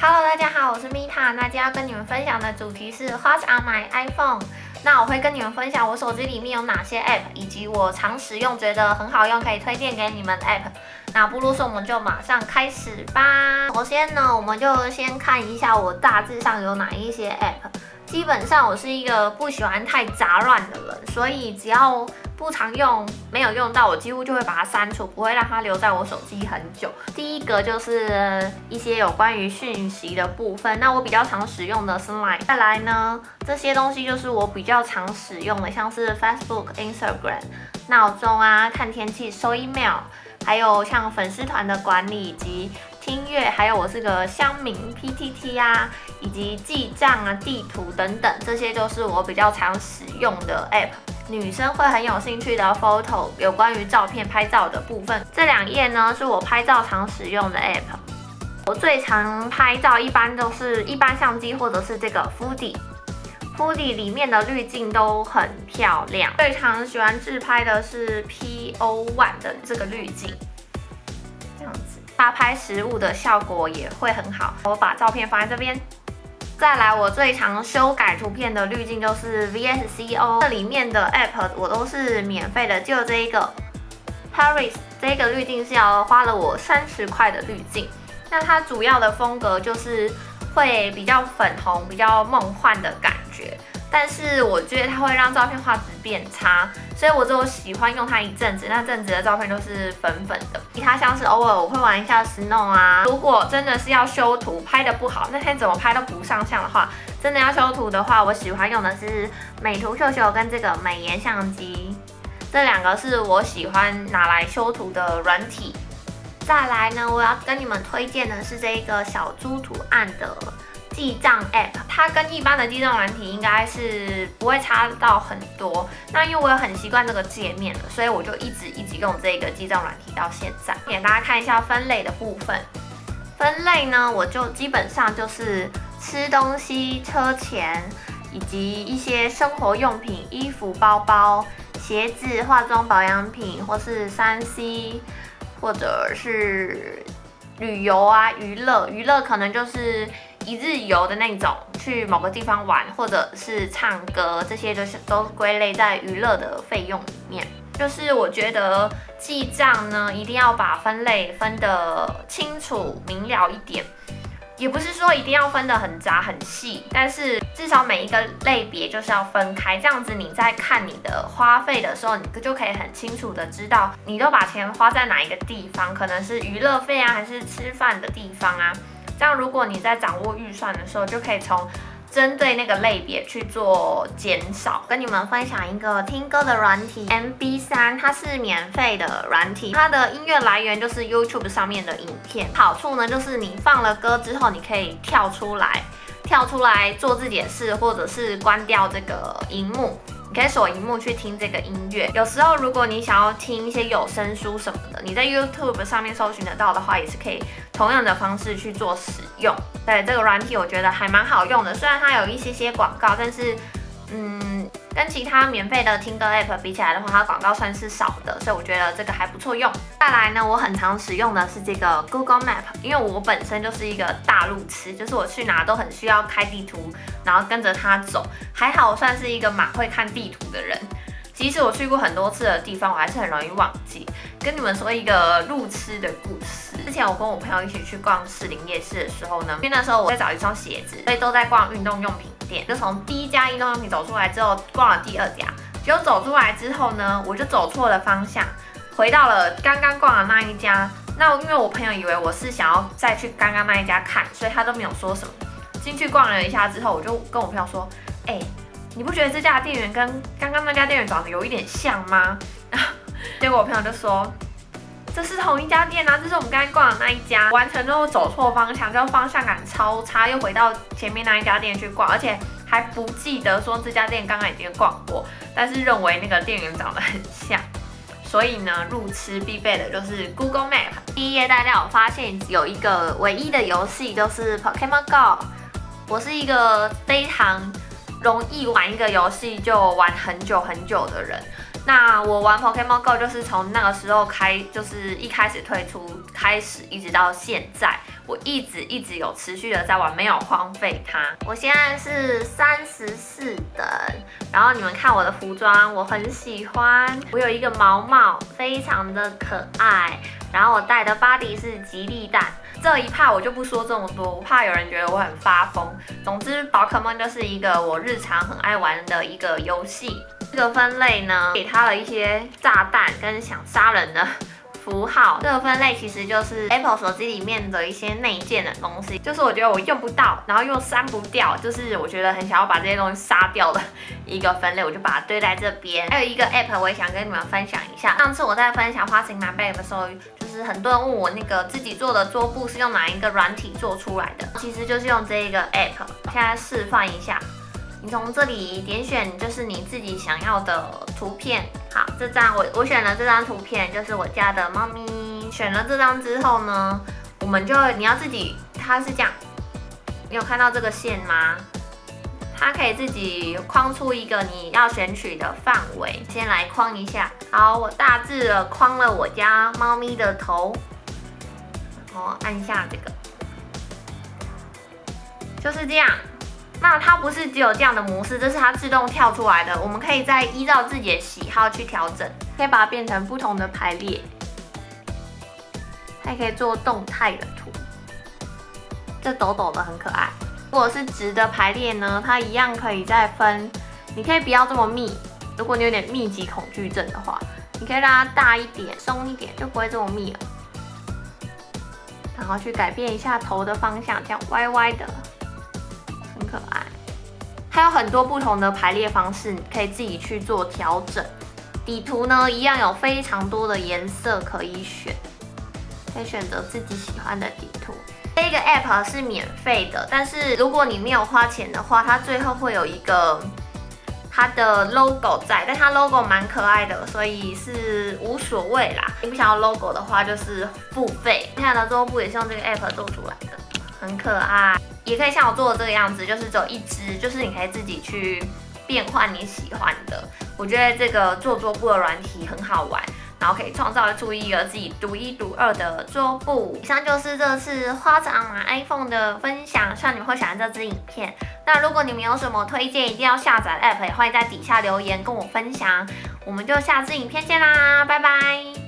Hello， 大家好，我是 Mita。那今天要跟你们分享的主题是 What's on my iPhone。那我会跟你们分享我手机里面有哪些 App， 以及我常使用觉得很好用可以推荐给你们的 App。那不啰嗦，我们就马上开始吧。首先呢，我们就先看一下我大致上有哪一些 App。基本上我是一个不喜欢太杂乱的人，所以只要不常用、没有用到，我几乎就会把它删除，不会让它留在我手机很久。第一个就是一些有关于讯息的部分，那我比较常使用的是 Line。再来呢，这些东西就是我比较常使用的，像是 Facebook、Instagram、闹钟啊、看天气、收 email， 还有像粉丝团的管理以及听乐，还有我是个乡民 PTT 啊，以及记账啊、地图等等，这些就是我比较常使用的 App。女生会很有兴趣的 Photo， 有关于照片拍照的部分。这两页呢是我拍照常使用的 App。我最常拍照一般都是一般相机或者是这个 Foodie 里面的滤镜都很漂亮。最常喜欢自拍的是 PO1 的这个滤镜，这样子。搭拍食物的效果也会很好。我把照片放在这边。再来，我最常修改图片的滤镜就是 VSCO， 这里面的 App 我都是免费的，就这一个 Paris 这个滤镜是花了我30块的滤镜。那它主要的风格就是会比较粉红、比较梦幻的感觉。但是我觉得它会让照片画质变差，所以我就喜欢用它一阵子，那阵子的照片都是粉粉的。其他像是偶尔我会玩一下 Snow 啊，如果真的是要修图拍的不好，那天怎么拍都不上相的话，真的要修图的话，我喜欢用的是美图秀秀跟这个美颜相机，这两个是我喜欢拿来修图的软体。再来呢，我要跟你们推荐的是这个小猪图案的记账 App， 它跟一般的记账软体应该是不会差到很多。那因为我有很习惯这个界面了，所以我就一直用这个记账软体到现在。给大家看一下分类的部分。分类呢，我就基本上就是吃东西、车钱，以及一些生活用品、衣服、包包、鞋子、化妆保养品，或是3C， 或者是旅游啊、娱乐可能就是一日游的那种，去某个地方玩，或者是唱歌，这些都归类在娱乐的费用里面。就是我觉得记账呢，一定要把分类分得清楚明了一点，也不是说一定要分得很杂很细，但是至少每一个类别就是要分开，这样子你在看你的花费的时候，你就可以很清楚的知道你都把钱花在哪一个地方，可能是娱乐费啊，还是吃饭的地方啊。这样，如果你在掌握预算的时候，就可以从针对那个类别去做减少。跟你们分享一个听歌的软体 MB3， 它是免费的软体，它的音乐来源就是 YouTube 上面的影片。好处呢，就是你放了歌之后，你可以跳出来做自己的事，或者是关掉这个荧幕。你可以锁荧幕去听这个音乐。有时候如果你想要听一些有声书什么的，你在 YouTube 上面搜寻得到的话，也是可以同样的方式去做使用。对，这个软体我觉得还蛮好用的，虽然它有一些广告，但是跟其他免费的听歌 App 比起来的话，它广告算是少的，所以我觉得这个还不错用。再来呢，我很常使用的是这个 Google Map， 因为我本身就是一个大路痴，就是我去哪都很需要开地图，然后跟着它走。还好我算是一个蛮会看地图的人，即使我去过很多次的地方，我还是很容易忘记。跟你们说一个路痴的故事。之前我跟我朋友一起去逛士林夜市的时候呢，因为那时候我在找一双鞋子，所以都在逛运动用品店。就从第一家运动用品走出来之后，逛了第二家。结果走出来之后呢，我就走错了方向，回到了刚刚逛的那一家。那因为我朋友以为我是想要再去刚刚那一家看，所以他都没有说什么。进去逛了一下之后，我就跟我朋友说：“你不觉得这家店员跟刚刚那家店员长得有一点像吗？”结果我朋友就说：“这是同一家店啊，这是我们刚才逛的那一家。”完全都走错方向，就方向感超差，又回到前面那一家店去逛，而且还不记得说这家店刚刚已经逛过，但是认为那个店员长得很像。所以呢，路痴必备的就是 Google Map。第一页大家有发现有一个唯一的游戏，就是 Pokémon Go。我是一个非常容易玩一个游戏就玩很久的人。那我玩 Pokémon Go 就是从那个时候就是一开始推出开始，一直到现在， 我一直有持续的在玩，没有荒废它。我现在是34等，然后你们看我的服装，我很喜欢。我有一个毛帽，非常的可爱。然后我带的 body 是吉利蛋。这一趴我就不说这么多，我怕有人觉得我很发疯。总之，宝可梦就是一个我日常很爱玩的一个游戏。这个分类呢，给它了一些炸弹跟想杀人的符号。这个分类其实就是 Apple 手机里面的一些内建的东西，就是我觉得我用不到，然后又删不掉，就是我觉得很想要把这些东西杀掉的一个分类，我就把它堆在这边。还有一个 App 我也想跟你们分享一下。上次我在分享花型满 bag 的时候，就是很多人问我那个自己做的桌布是用哪一个软体做出来的，其实就是用这一个 App。现在示范一下。你从这里点选就是你自己想要的图片。好，这张我选了这张图片，就是我家的猫咪。选了这张之后呢，你要自己，它是这样，你有看到这个线吗？它可以自己框出一个你要选取的范围。先来框一下。好，我大致的框了我家猫咪的头，然后按下这个，就是这样。那它不是只有这样的模式，这是它自动跳出来的。我们可以再依照自己的喜好去调整，可以把它变成不同的排列，还可以做动态的图。这抖抖的很可爱。如果是直的排列呢，它一样可以再分。你可以不要这么密，如果你有点密集恐惧症的话，你可以让它大一点、松一点，就不会这么密了。然后去改变一下头的方向，这样歪歪的。很可爱，还有很多不同的排列方式，你可以自己去做调整。底图呢，一样有非常多的颜色可以选，可以选择自己喜欢的底图。这个 app 是免费的，但是如果你没有花钱的话，它最后会有一个它的 logo 在，但它 logo 蛮可爱的，所以是无所谓啦。你不想要 logo 的话，就是付费。现在的桌布也是用这个 app 做出来的，很可爱。也可以像我做的这个样子，就是只有一只，就是你可以自己去变换你喜欢的。我觉得这个做桌布的软体很好玩，然后可以创造出一个自己独一无二的桌布。以上就是这次花着买 iPhone 的分享，希望你们会喜欢这支影片。那如果你们有什么推荐，一定要下载 App， 也欢迎在底下留言跟我分享。我们就下支影片见啦，拜拜。